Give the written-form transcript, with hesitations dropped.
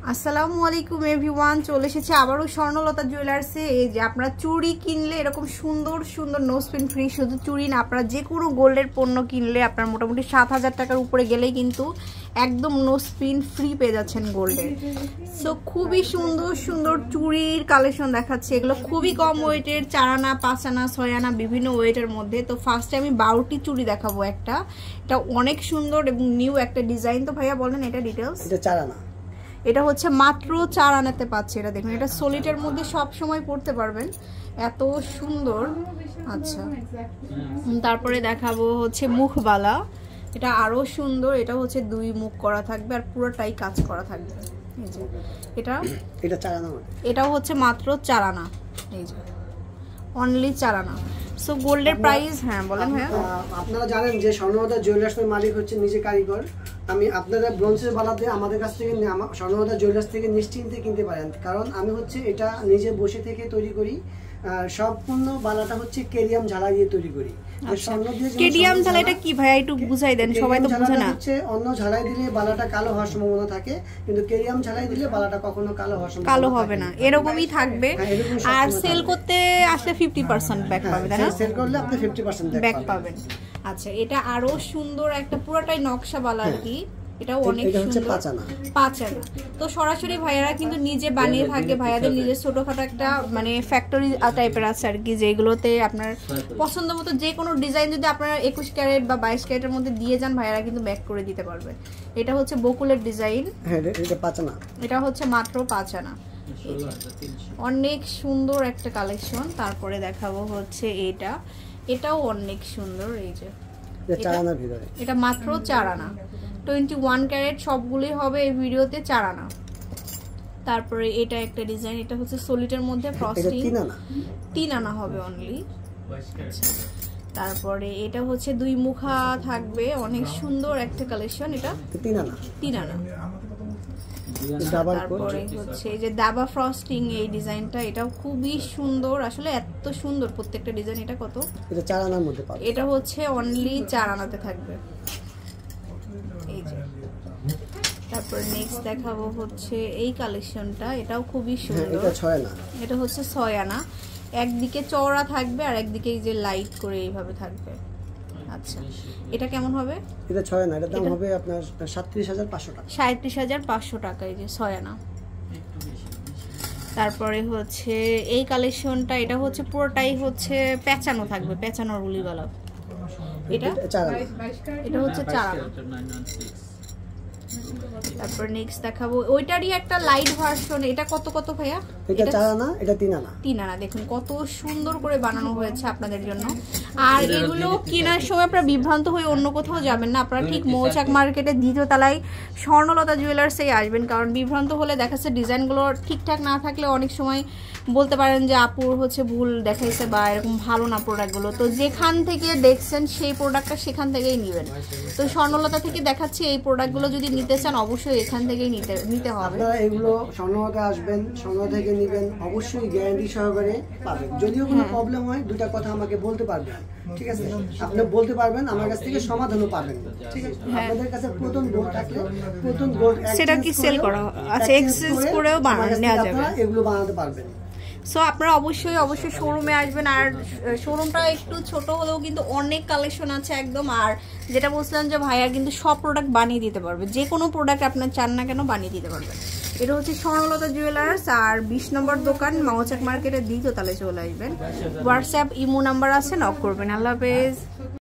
আসসালামু আলাইকুম এভরিওয়ান, চলে এসেছে আবারও স্বর্ণলতা জুয়েলার্সে। এই যে আপনারা চুড়ি কিনলে এরকম সুন্দর সুন্দর নো স্পিন ফ্রি, শুধু চুড়ি না, আপনারা যে কোনো গোল্ডের পণ্য কিনলে আপনার মোটামুটি 7,000 টাকার উপরে গেলেই কিন্তু একদম নো স্পিন ফ্রি পেয়ে যাচ্ছেন গোল্ডের। সো খুবই সুন্দর সুন্দর চুড়ির কালেকশন দেখাচ্ছে, এগুলো খুবই কম ওয়েটের, 4 আনা 5 আনা 6 আনা বিভিন্ন ওয়েটের মধ্যে। তো ফার্স্টে আমি 12টি চুড়ি দেখাবো। এটা অনেক সুন্দর এবং নিউ একটা ডিজাইন। তো ভাইয়া বলেন এটা ডিটেলস। এটা 4 আনা, এটা হচ্ছে মাত্র 4 আনাতে পাচ্ছে। এটা দেখুন, এটা সলিডের মধ্যে সব সময় পড়তে পারবেন, এত সুন্দর। আচ্ছা, তারপরে দেখাবো হচ্ছে মুখবালা। এটা আরো সুন্দর, এটা হচ্ছে 2 মুখ করা থাকবে আর পুরোটাই কাজ করা থাকবে। এই যে এটা 4 আনা, এটাও হচ্ছে মাত্র 4 আনা। এই যে অনলি 4 আনা। সো গোল্ডের প্রাইস, হ্যাঁ বলেন ভাইয়া। আপনারা জানেন যে স্বর্ণলতা জুয়েলার্সের মালিক হচ্ছে নিজে কারিগর। আমি আপনারা ব্রোঞ্জের বালাতে আমাদের কাছ থেকে স্বর্ণলতা জুয়েলার্স থেকে নিশ্চিন্তে কিনতে পারেন, কারণ আমি হচ্ছে এটা নিজে বসে থেকে তৈরি করি। সম্পূর্ণ বালাটা হচ্ছে কেরিয়াম ঝালাই দিয়ে তৈরি করি। কেডিয়াম ঝালাইটা কি ভাইয়া একটু বুঝাই দেন, সবাই তো বুঝে না। হচ্ছে অন্য ঝালাই দিলে বালাটা কালো হওয়ার সম্ভাবনা থাকে, কিন্তু কেরিয়াম ঝালাই দিলে বালাটা কখনো কালো হওয়ার সম্ভাবনা কালো হবে না, এরকমই থাকবে। আর সেল করতে আসলে 50% ব্যাক পাবেন, তাই না? সেল করলে আপনি 50% ব্যাক পাবেন। আচ্ছা, এটা আরো সুন্দর একটা পুরোটাই নকশা বালা আর কি। এটাও অনেক সুন্দর, 5 আনা। তো সরাসরি ভাইয়ারা কিন্তু নিজে বানিয়ে থাকে, ভাইয়াদের নিজের ছোটখাটো একটা মানে ফ্যাক্টরি টাইপের আছে আর কি, যেগুলোতে আপনার পছন্দ মতো যে কোনো ডিজাইন যদি আপনারা 21 ক্যারেট বা 22 ক্যারেটের মধ্যে দিয়ে যান, ভাইয়ারা কিন্তু ব্যাক করে দিতে পারবে। এটা হচ্ছে বকুলের ডিজাইন, এটা 5 আনা। এটা হচ্ছে মাত্র 5 আনা। অনেক সুন্দর একটা কালেকশন। তারপরে দেখাবো হচ্ছে এটাও অনেক সুন্দর। এই যে এটা মাত্র 4 আনা, 21 ক্যারেট সবগুলোই হবে এই ভিডিওতে 4 আনা। তারপরে এটা একটা ডিজাইন, এটা হচ্ছে সলিডের মধ্যে ফ্রস্টিং, 3 আনা হবে অনলি। তারপরে এটা হচ্ছে 2 মুখা থাকবে, অনেক সুন্দর একটা কালেকশন। এটা 3 আনা। তারপরে হচ্ছে এই যে দাবা ফ্রস্টিং, এই ডিজাইনটা এটাও খুবই সুন্দর, আসলে এত সুন্দর প্রত্যেকটা ডিজাইন। এটা কত? এটা 4 আনার মধ্যে পাবে। এটা হচ্ছে অনলি 4 আনাতে থাকবে। এই যে তারপর নেক্সট দেখাবো হচ্ছে এই কালেকশনটা, এটাও খুবই সুন্দর। এটা 6 আনা। এটা হচ্ছে 6 আনা, একদিকে চওড়া থাকবে আর একদিকে এই যে লাইট করে এইভাবে থাকবে। আচ্ছা, এটা কেমন হবে? এটা 6 আনা, এটার দাম হবে আপনার 37,500 টাকা। 37,500 টাকা, এই যে 6 আনা। তারপরে হচ্ছে এই কালেকশনটা, এটা হচ্ছে পুরোটাই হচ্ছে পেঁচানো থাকবে, পেঁচানো রুলিওয়ালা। এটা 4 আনা। এটা হচ্ছে 4 আনা। তারপর নেক্সট দেখাবো ওইটারই একটা লাইট ভার্সন। এটা কত ভাইয়া? এটা 4 আনা, এটা 3 আনা। 3 আনা। দেখুন কত সুন্দর করে বানানো হয়েছে আপনাদের জন্য। আর এগুলো কেনার সময় আপনারা বিভ্রান্ত হয়ে অন্য কোথাও যাবেন না, আপনারা ঠিক মৌচাক মার্কেটের 2য় তলায় স্বর্ণলতা জুয়েলার্সেই আসবেন। কারণ বিভ্রান্ত হলে দেখা যাচ্ছে ডিজাইনগুলো ঠিকঠাক না থাকলে অনেক সময় বলতে পারেন যে আপুর হচ্ছে ভুল দেখাইছে বা এরকম ভালো না প্রোডাক্টগুলো। তো যেখান থেকে দেখছেন সেই প্রোডাক্টটা সেখান থেকেই নেবেন। তো স্বর্ণলতা থেকে দেখাচ্ছি, এই প্রোডাক্টগুলো যদি নিতে চান অবশ্যই এখান থেকেই নিতে হবে। আপনারা এগুলো স্বর্ণলতা আসবেন, স্বর্ণলতা থেকে নেবেন, অবশ্যই গ্যারান্টি সহকারে পাবেন। যদিও কোনো প্রবলেম হয় 2টা কথা আমাকে বলতে পারবেন, ঠিক আছে? আপনি বলতে পারবেন, আমার কাছ থেকে সমাধানও পাবেন, ঠিক আছে? আপনাদের কাছে প্রথম গোল্ড থাকলে প্রথম গোল্ড সেটা কি সেল করা, আচ্ছা এক্সচেঞ্জ করেও নেওয়া যাবে, এগুলো বানাতে পারবেন। সো আপনারা অবশ্যই শোরুমে আসবেন। আর শোরুমটা একটু ছোট হলেও কিন্তু অনেক কালেকশন আছে একদম। আর যেটা বলছিলাম যে ভাইয়া কিন্তু সব প্রোডাক্ট বানিয়ে দিতে পারবে, যে কোনো প্রোডাক্ট আপনার চান না কেন বানিয়ে দিতে পারবে। এটা হচ্ছে স্বর্ণলতা জুয়েলার্স, আর 20 নম্বর দোকান, মৌচাক মার্কেটের 2য় তলায় চলে আসবেন। হোয়াটসঅ্যাপ ইমো নাম্বার আছে, নক করবেন। আল্লাহ হাফেজ।